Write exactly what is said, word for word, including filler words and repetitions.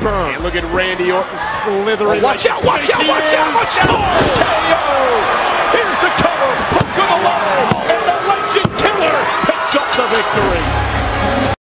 burn. And look at Randy Orton slithering. Oh, watch like out, watch out, watch out, watch out! Oh, K O! Here's the cover. Hook of the line. And the legend killer picks up the victory.